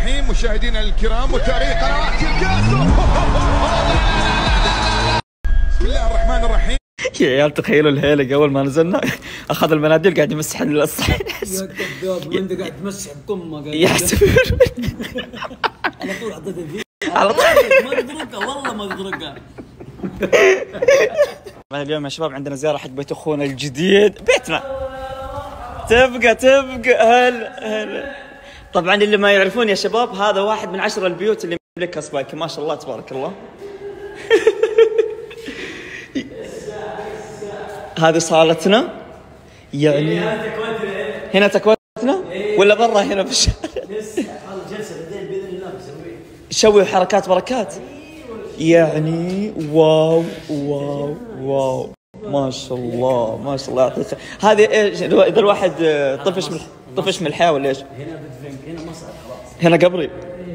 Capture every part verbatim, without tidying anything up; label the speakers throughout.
Speaker 1: الرحيم. مشاهدينا الكرام وتاريخ قنوات الكاس. بسم الله الرحمن الرحيم.
Speaker 2: يا عيال تخيلوا الهيلق اول ما نزلنا اخذ المناديل قاعد يمسح الصحن.
Speaker 3: يا كذاب وانت قاعد تمسح بكمه قاعد
Speaker 2: يحسب
Speaker 3: على طول حطيت الفيديو
Speaker 2: على طول
Speaker 3: ما تدركها والله ما تدركها.
Speaker 2: اليوم يا شباب عندنا زياره حق بيت اخونا الجديد، بيتنا تبقى تبقى هلا هلا. طبعا اللي ما يعرفون يا شباب هذا واحد من عشرة البيوت اللي يملكها سبايكي، ما شاء الله تبارك الله. هذه صالتنا يعني هنا تكوينتنا ولا برا هنا في الشارع؟
Speaker 3: لسه جلسه بعدين باذن الله بسويها.
Speaker 2: نسوي حركات بركات يعني. واو واو واو ما شاء الله ما شاء الله يعطيك. هذه ايش اذا الواحد طفش من طفش من الحياه ولا ايش؟
Speaker 3: هنا بدفنك هنا مصعد خلاص.
Speaker 2: هنا قبري.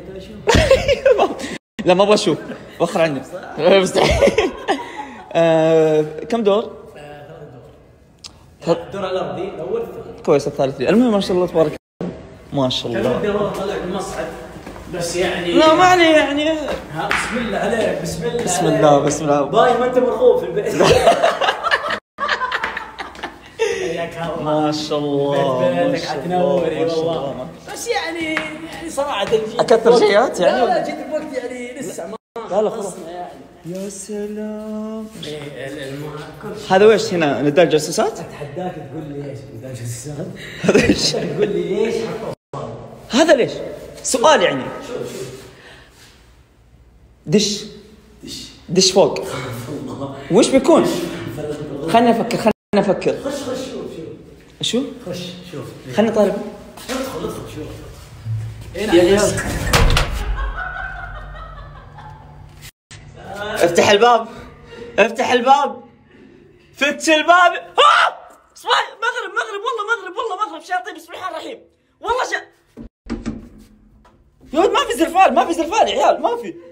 Speaker 2: لا ما ابغى اشوف وخر عني. آه، كم دور؟
Speaker 3: الدور الارضي الاول الثاني.
Speaker 2: كويس الثالث لي. المهم ما شاء الله تبارك الله ما شاء الله.
Speaker 3: ودي والله طلع المصعد بس يعني
Speaker 2: لا ما عليه يعني.
Speaker 3: ها بسم الله عليك بسم الله
Speaker 2: بسم الله بسم الله.
Speaker 3: باي ما انت مرغوب في البيت.
Speaker 2: ما شاء الله ما
Speaker 3: شاء الله
Speaker 2: والله.
Speaker 3: بس يعني يعني صراحه
Speaker 2: اكثر شيئات يعني.
Speaker 3: لا لا جيت بوقت يعني لسه ما
Speaker 2: لا لا خلاص يعني. يا سلام. هذا ويش هنا نداء الجاسوسات؟
Speaker 3: اتحداك تقول لي ايش نداء الجاسوسات؟
Speaker 2: هذا ايش؟
Speaker 3: تقول لي ليش حطوا
Speaker 2: هذا ليش؟ سؤال يعني.
Speaker 3: شوف شوف
Speaker 2: دش
Speaker 3: دش
Speaker 2: دش فوق. وش بيكون؟ خلنا نفكر خلنا نفكر.
Speaker 3: خش خش شوف شوف
Speaker 2: شو؟
Speaker 3: خش شوف
Speaker 2: خلنا طالب.
Speaker 3: ادخل ادخل شوف.
Speaker 2: يا عيال افتح الباب افتح الباب فتش الباب. صباح مغرب مغرب والله مغرب والله مغرب شاطئ. بسم الله الرحمن الرحيم والله شا يا ولد ما في زرفال ما في زرفال يا عيال ما في.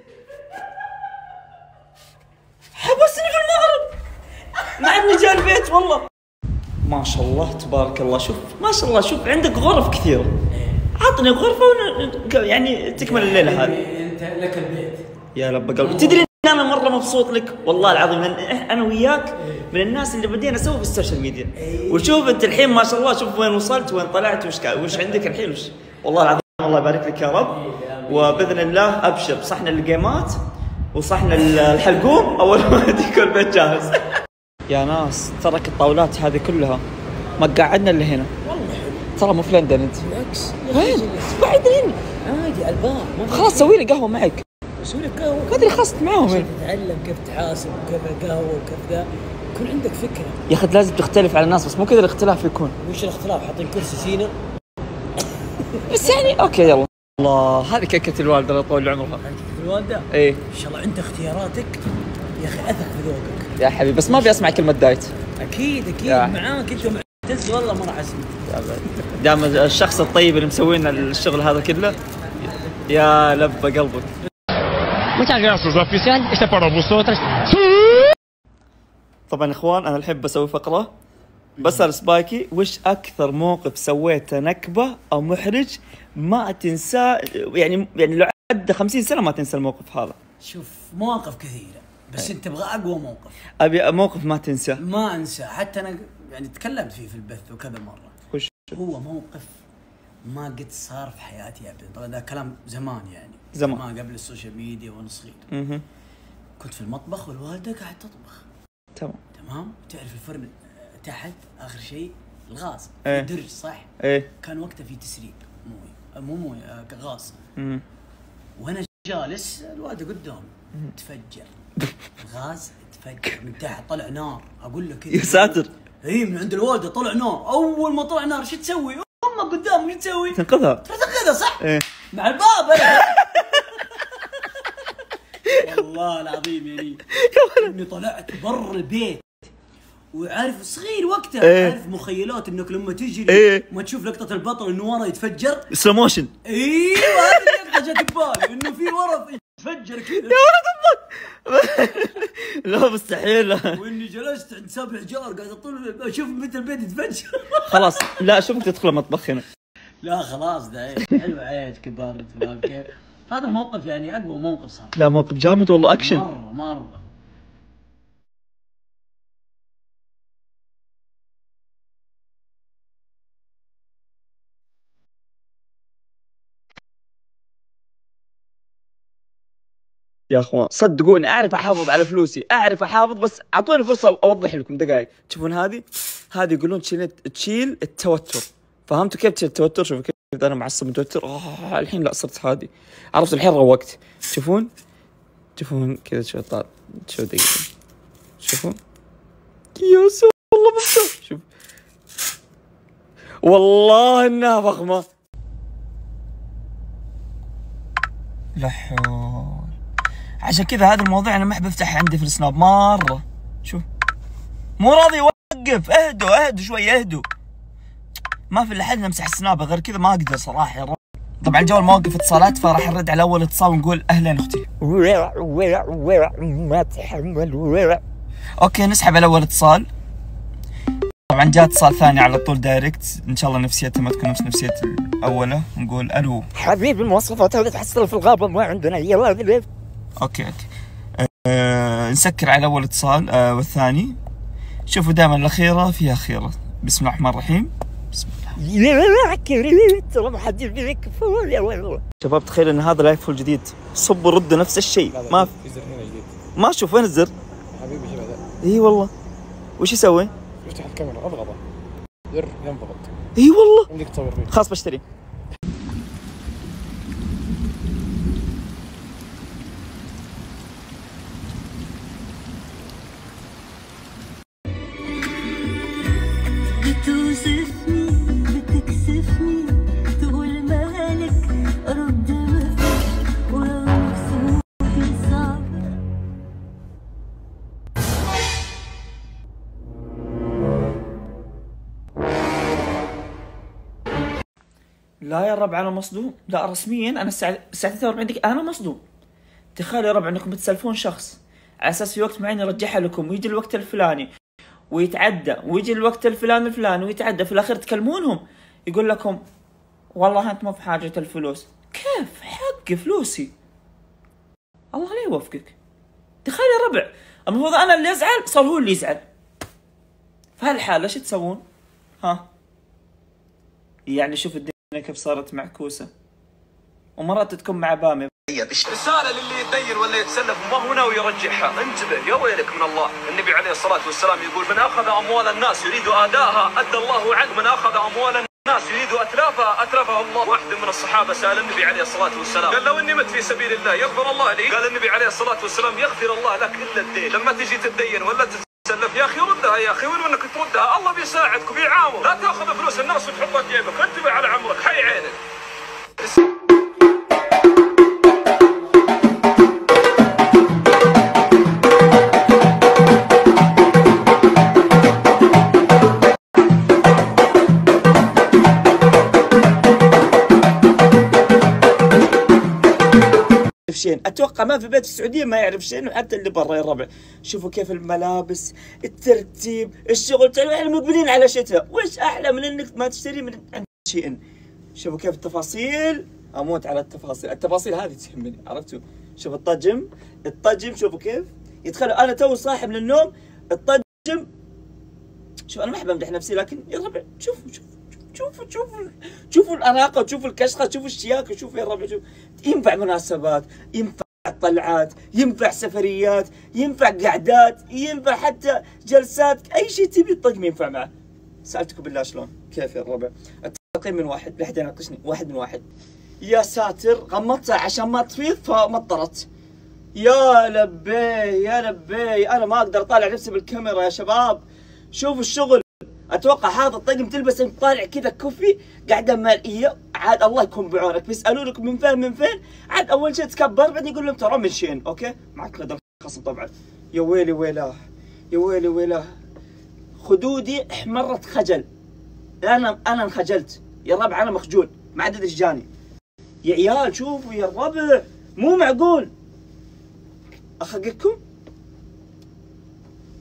Speaker 2: حبسني في المغرب مع اني جاي البيت والله. ما شاء الله تبارك الله. شوف ما شاء الله شوف عندك غرف كثيرة. عطني غرفة ون... يعني تكمل الليلة هذه.
Speaker 3: انت لك البيت
Speaker 2: يا رب قلبي. تدري ان انا مره مبسوط لك والله العظيم. انا وياك من الناس اللي بدينا نسوي في السوشيال ميديا. وشوف انت الحين ما شاء الله شوف وين وصلت وين طلعت وش وش عندك الحين وش. والله العظيم الله يبارك لك يا رب. وباذن الله ابشر صحن الجيمات وصحن الحلقوم اول ما يكون البيت جاهز. يا ناس ترك الطاولات هذه كلها ما قعدنا الا هنا.
Speaker 3: والله حلو
Speaker 2: ترى مو في لندن انت.
Speaker 3: بالعكس
Speaker 2: وين؟ بعدين
Speaker 3: عادي على الباب.
Speaker 2: خلاص سوي لي قهوه معك.
Speaker 3: سوي لك قهوه.
Speaker 2: ما ادري خلصت معاهم.
Speaker 3: تتعلم كيف تحاسب وكيف القهوه وكيف ذا يكون عندك فكره.
Speaker 2: يا اخي لازم تختلف على الناس بس مو كذا الاختلاف يكون.
Speaker 3: وش الاختلاف؟ حاطين كرسي سينا
Speaker 2: بس يعني اوكي يلا. الله هذه كيكه الوالده الله يطول عمرها.
Speaker 3: كيف الوالده؟
Speaker 2: ايه
Speaker 3: ان شاء الله انت اختياراتك يا اخي اثق في ذوقك
Speaker 2: يا حبيبي. بس ما ابي اسمع كلمه دايت.
Speaker 3: اكيد اكيد
Speaker 2: يا.
Speaker 3: معاك انت معتز والله ما راح اسمع.
Speaker 2: دام الشخص الطيب اللي مسوي لنا الشغل هذا كله يا لب قلبك.
Speaker 4: Muchas gracias, oficial. Este para vosotros.
Speaker 2: طبعا اخوان انا الحين بسوي فقره بسأل سبايكي وش اكثر موقف سويته نكبه او محرج ما تنساه يعني. يعني لو عدى خمسين سنه ما تنسى الموقف هذا.
Speaker 3: شوف مواقف كثيره بس
Speaker 2: أي.
Speaker 3: انت تبغى اقوى موقف.
Speaker 2: ابي موقف ما تنساه.
Speaker 3: ما انسى حتى انا يعني تكلمت فيه في البث وكذا مره.
Speaker 2: وش
Speaker 3: هو موقف ما قد صار في حياتي ابدا. طبعا ده كلام زمان يعني
Speaker 2: زمان
Speaker 3: ما قبل السوشيال ميديا وانا صغير.
Speaker 2: اها
Speaker 3: كنت في المطبخ والوالده قاعد تطبخ.
Speaker 2: تمام
Speaker 3: تمام. تعرف الفرن تحت اخر شيء الغاز
Speaker 2: ايه.
Speaker 3: درج صح.
Speaker 2: ايه
Speaker 3: كان وقتها في تسريب مويه مو مويه آه غاز.
Speaker 2: امم
Speaker 3: وانا جالس الوالده قدام تفجر الغاز تفجر من تحت طلع نار. اقول لك كذا
Speaker 2: يا ساتر.
Speaker 3: اي من عند الوالده طلع نار. اول ما طلع نار شو تسوي؟ امك قدام وش تسوي؟
Speaker 2: تنقذها.
Speaker 3: تنقذها صح؟
Speaker 2: ايه
Speaker 3: مع الباب انا. والله العظيم يعني اني طلعت برا البيت وعارف صغير وقتها.
Speaker 2: ايه.
Speaker 3: عارف مخيلات انك لما تجري
Speaker 2: ايه.
Speaker 3: ما تشوف لقطه البطل انه ورا يتفجر.
Speaker 2: سلو موشن.
Speaker 3: ايوه هذه اللقطه جت ببالي انه في ورا يتفجر كذا.
Speaker 2: يا ولد امك. لا مستحيل.
Speaker 3: واني جلست عند سبع جار قاعد اطل اشوف متى البيت يتفجر.
Speaker 2: خلاص لا اشوفك تدخل المطبخ هنا.
Speaker 3: لا خلاص ده حلو عيش كبرت فاهم كيف؟ هذا موقف يعني اقوى موقف صار.
Speaker 2: لا موقف جامد والله اكشن.
Speaker 3: مره مره.
Speaker 2: يا اخوان صدقوني اعرف احافظ على فلوسي، اعرف احافظ، بس اعطوني فرصه اوضح لكم دقائق. تشوفون هذه؟ هذه يقولون تشيل تشيل التوتر. فهمتوا كيف تشيل التوتر؟ شوفوا كيف انا معصب متوتر. آه الحين لا صرت هادي. عرفت الحين روقت. تشوفون؟ تشوفون كذا شو طال. شو دقيقه. شوفوا. يا ساتر والله ممتاز. شوف. والله انها فخمه. لا حول. عشان كذا هذا الموضوع انا ما احب افتح عندي في السناب مره. شوف مو راضي يوقف. اهدوا اهدوا شوي اهدوا. ما في الا حد نمسح السناب، غير كذا ما اقدر صراحه يا رب. طبعا الجوال ما وقف اتصالات، فراح نرد على اول اتصال ونقول اهلين اختي. ما تحمل. اوكي نسحب على اول اتصال. طبعا جاء اتصال ثاني على طول دايركت، ان شاء الله نفسيته ما تكون نفس نفسيه الاولى. نقول الو
Speaker 5: حبيبي المواصفات هذه تحصل في الغابه ما عندنا. يلا
Speaker 2: اوكي اوكي أه نسكر على اول اتصال أه والثاني. شوفوا دائما الاخيره فيها خيره. بسم الله الرحمن الرحيم. بسم الله. شباب تخيل ان هذا الايفون الجديد صبوا ردوا نفس الشيء. ما في
Speaker 6: زر هنا جديد.
Speaker 2: ما اشوف وين الزر
Speaker 6: حبيبي شوف هذا.
Speaker 2: اي والله. وش يسوي؟
Speaker 6: افتح الكاميرا اضغطه زر ينضغط.
Speaker 2: اي والله.
Speaker 6: عندك تصور فيه.
Speaker 2: خلاص بشتري.
Speaker 7: بتوصفني بتكسفني تقول مالك رد مفيش ولو صوتي صعب.
Speaker 2: لا يا ربع انا مصدوم. لا رسميا انا الساعه الساعه ثلاثة وأربعين دقيقه انا مصدوم. تخيلوا يا ربع انكم بتسلفون شخص على اساس في وقت معين يرجعها لكم ويجي الوقت الفلاني ويتعدى ويجي الوقت الفلاني الفلاني ويتعدى، في الاخير تكلمونهم يقول لكم والله انت مو بحاجه الفلوس. كيف؟ حق فلوسي. الله لا يوفقك. تخيل يا ربع المفروض انا اللي ازعل، صار هو اللي يزعل. في هالحاله ايش تسوون؟ ها؟ يعني شوف الدنيا كيف صارت معكوسه ومرات تكون مع بامي.
Speaker 8: رسالة للي يتدين ولا يتسلف وما هو ناوي يرجعها، انتبه يا ويلك من الله. النبي عليه الصلاة والسلام يقول من أخذ أموال الناس يريد أداءها أدى الله عنه، من أخذ أموال الناس يريد أتلافها أتلفها الله. واحد من الصحابة سأل النبي عليه الصلاة والسلام قال لو إني مت في سبيل الله يغفر الله لي؟ قال النبي عليه الصلاة والسلام يغفر الله لك إلا الدين. لما تجي تتدين ولا تتسلف يا أخي ردها يا أخي، ولو إنك تردها الله بيساعدك وبيعاون. لا تأخذ فلوس الناس وتحطها في جيبك، انتبه على عمرك حي عينك.
Speaker 2: شين اتوقع ما في بيت في السعوديه ما يعرف شين، وحتى اللي برا يا ربع. شوفوا كيف الملابس، الترتيب، الشغل. تعرفوا احنا مقبلين على شتاء، وش احلى من انك ما تشتري من عند شين. شوفوا كيف التفاصيل، اموت على التفاصيل. التفاصيل هذه تهمني، عرفتوا؟ شوفوا الطجم، الطجم شوفوا كيف يتخيلوا انا تو صاحي من النوم. الطجم شوف انا ما احب امدح نفسي، لكن يا ربع شوفوا شوفوا شوفوا شوفوا شوفوا الاناقه، شوفوا الكشخه، شوفوا الشياكه، شوفوا يا ربع. شوف ينفع مناسبات، ينفع طلعات، ينفع سفريات، ينفع قعدات، ينفع حتى جلسات، اي شيء تبي الطقم ينفع معه. سالتكم بالله شلون؟ كيف يا ربع؟ التقييم من واحد، لا حد يناقشني، واحد من واحد. يا ساتر غمضتها عشان ما تفيض فمطرت. يا لبي يا لبي انا ما اقدر اطالع نفسي بالكاميرا يا شباب. شوفوا الشغل. اتوقع هذا الطقم تلبس انت طالع كذا كوفي قاعده ماليه، عاد الله يكون بعونك. بيسالونك من فين من فين، عاد اول شيء تكبر بعدين يقول لهم ترى من شين. اوكي معك نظام خصم طبعا. يا ويلي ويلاه يا ويلي ويلاه، خدودي احمرت خجل. انا انا انخجلت يا ربع، انا مخجول ما عاد ادري ايش جاني. يا عيال شوفوا يا ربع مو معقول. اخقكم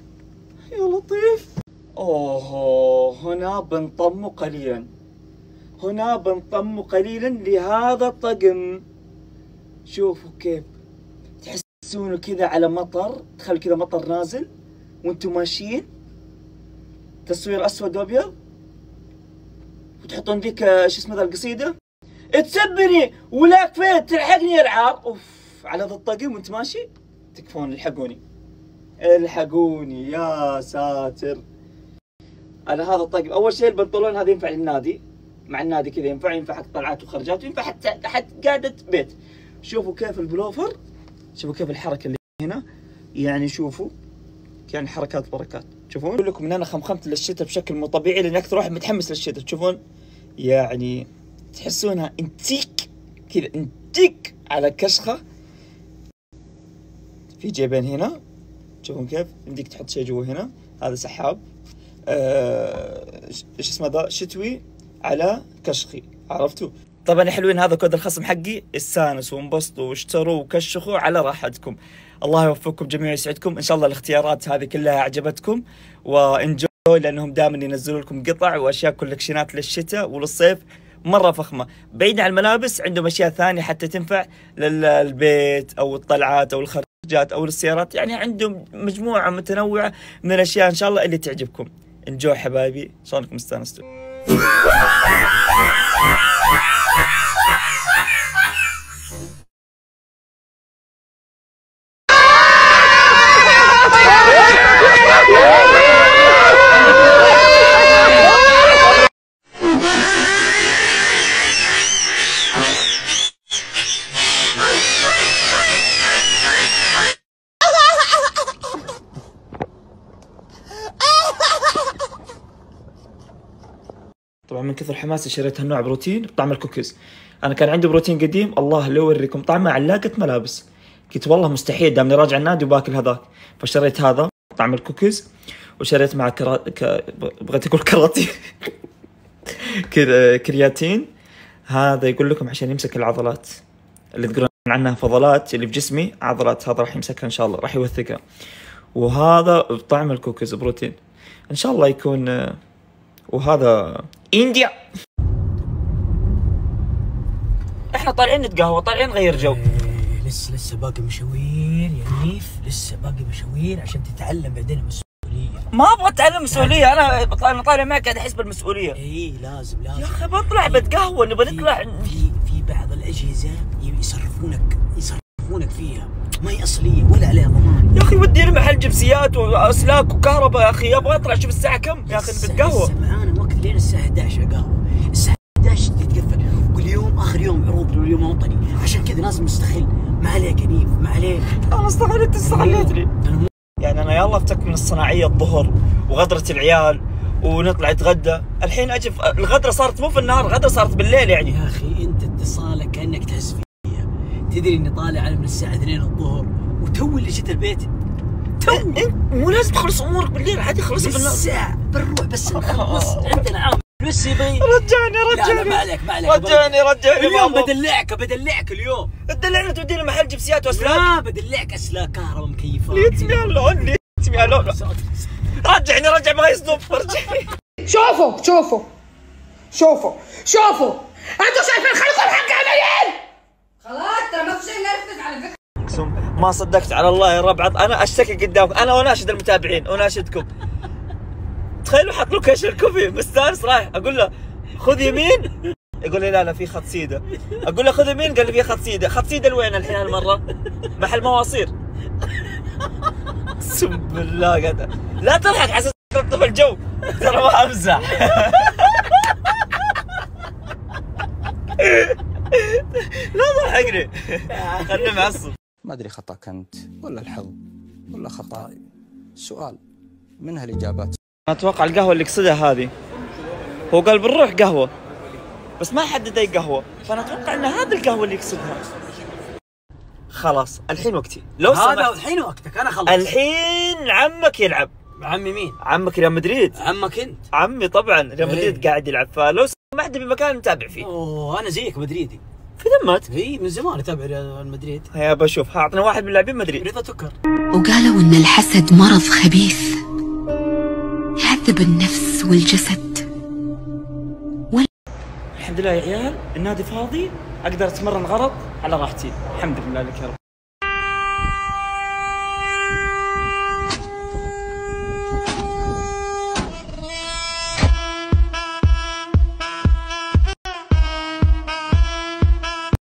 Speaker 2: يا لطيف. اوه هنا بنطموا قليلا. هنا بنضم قليلا لهذا الطقم. شوفوا كيف تحسونه كذا على مطر، تخيل كذا مطر نازل وانتم ماشيين، تصوير اسود وابيض، وتحطون ذيك شو اسمه ذا القصيده، تسبني ولاك فين تلحقني يا العار. اوف على ذا الطقم وانت ماشي تكفون. الحقوني الحقوني يا ساتر على هذا الطقم. اول شيء البنطلون هذا ينفع للنادي، مع النادي كذا ينفع، ينفع حق طلعات وخرجات، وينفع حتى حتى قعدة بيت. شوفوا كيف البلوفر، شوفوا كيف الحركة اللي هنا، يعني شوفوا يعني حركات بركات. تشوفون اقول لكم ان انا خمخمت للشتاء بشكل مو طبيعي، لان اكثر واحد متحمس للشتاء. تشوفون يعني تحسونها انتيك كذا، انتيك على كشخة. في جيبين هنا، تشوفون كيف يمديك تحط شيء جوا هنا. هذا سحاب آه، ايش اسمه ذا، شتوي على كشخي، عرفتوا؟ طبعا يا حلوين هذا كود الخصم حقي، استانسوا وانبسطوا واشتروا وكشخوا على راحتكم. الله يوفقكم جميعا ويسعدكم. ان شاء الله الاختيارات هذه كلها عجبتكم وانجوي، لانهم دائما ينزلوا لكم قطع واشياء كولكشنات للشتاء وللصيف مره فخمه. بعيد عن الملابس عندهم اشياء ثانيه حتى تنفع للبيت او الطلعات او الخرجات او للسيارات، يعني عندهم مجموعه متنوعه من الاشياء ان شاء الله اللي تعجبكم. انجوي حبايبي، شلونكم استانستوا؟ طبعا من كثر حماسي شريت هالنوع بروتين بطعم الكوكيز. انا كان عندي بروتين قديم الله لو اوريكم طعمه علاقة ملابس، قلت والله مستحيل دامني راجع النادي وباكل هذاك، فشريت هذا طعم الكوكيز، وشريت مع كرا... ك... بغيت اقول كراتين كذا كرياتين. هذا يقول لكم عشان يمسك العضلات اللي تقولون عنها فضلات اللي في جسمي، عضلات هذا راح يمسكها ان شاء الله، راح يوثقها. وهذا بطعم الكوكيز بروتين ان شاء الله يكون. وهذا انديا. احنا طالعين نتقهوى، طالعين نغير جو.
Speaker 3: إيه لسه لسه باقي مشاوير يا نيف، لسه باقي مشاوير عشان تتعلم بعدين المسؤولية.
Speaker 2: ما ابغى اتعلم مسؤولية، انا انا طالع معك قاعد احس بالمسؤولية.
Speaker 3: اي لازم لازم
Speaker 2: يا اخي بطلع بتقهوى، نبغى نطلع.
Speaker 3: في في بعض الاجهزة يصرفونك يصرفونك فيها ما هي اصلية ولا عليها ضمان.
Speaker 2: يا اخي ودي لي محل جبسيات واسلاك وكهرباء يا اخي، ابغى اطلع اشوف الساعة كم يا اخي بتقهوى.
Speaker 3: معانا وقت لين الساعة احد عشر قهوة، الساعة احد عشر تتقفل، وكل يوم اخر يوم عروض لليوم الوطني، عشان كذا لازم نستغل. ما عليك يا نيف ما عليك.
Speaker 2: انا استغلت استغلتني. يعني انا يلا افتك من الصناعية الظهر وغدرة العيال ونطلع نتغدى، الحين اجي الغدرة صارت مو في النهار، الغدرة صارت بالليل. يعني
Speaker 3: يا اخي انت اتصالك كانك تحس فيها. تدري اني طالع على من الساعة اثنين الظهر وتو اللي جيت البيت. تو
Speaker 2: انت مو لازم تخلص امورك بالليل، عادي خلصها بالنهار.
Speaker 3: لسه بنروح بس نخلص عندنا عام بس يبغي.
Speaker 2: رجعني رجعني
Speaker 3: لا لا ما عليك ما عليك
Speaker 2: رجعني رجعني
Speaker 3: اليوم بدلعك بدلعك اليوم.
Speaker 2: تدلعنا تودينا محل جبسيات واسلاك.
Speaker 3: لا بدلعك اسلاك كهرباء مكيفات.
Speaker 2: ليتمي اللون ليتمي اللون. رجعني رجع ما يصدم رجعني.
Speaker 9: شوفوا شوفوا شوفوا شوفوا انتوا شايفين خليكم حق عمليين. خلاص ترى ما في شيء نرفز على فكرة.
Speaker 2: ما صدقت على الله يا ربع، انا اشتكي قدامكم، انا اناشد المتابعين اناشدكم. تخيلوا حط لوكيشن الكوفي مستانس رايح، اقول له خذ يمين، يقول لي لا لا في خط سيده، اقول له خذ يمين قال لي في خط سيده. خط سيده لوين الحين هالمره؟ محل مواصير. اقسم بالله قاعد لا تضحك حسيت تلطف الجو، ترى ما امزح. لا ضحكني خلني معصب.
Speaker 10: ما ادري خطأك انت ولا الحظ ولا خطأي، سؤال منها الاجابات.
Speaker 2: اتوقع القهوه اللي يقصدها هذه، هو قال بنروح قهوه بس ما حدد اي قهوه، فانا اتوقع ان هذه القهوه اللي يقصدها. خلاص الحين وقتي لو سمحت.
Speaker 3: هذا الحين وقتك انا خلصت.
Speaker 2: الحين عمك يلعب.
Speaker 3: عمي مين؟
Speaker 2: عمك ريال مدريد.
Speaker 3: عمك انت؟
Speaker 2: عمي طبعا ريال مدريد قاعد يلعب، فلو سمحت بمكان نتابع فيه.
Speaker 3: اوه انا زيك مدريدي.
Speaker 2: في ذمت؟
Speaker 3: اي من زمان اتابع ريال مدريد.
Speaker 2: هيا بشوف، اعطنا واحد من اللاعبين مدريد.
Speaker 3: رضا تكر.
Speaker 11: وقالوا ان الحسد مرض خبيث يعذب النفس والجسد وال...
Speaker 2: الحمد الحمد لله يا عيال النادي فاضي، اقدر اتمرن غلط على راحتي. الحمد لله لك يا رب.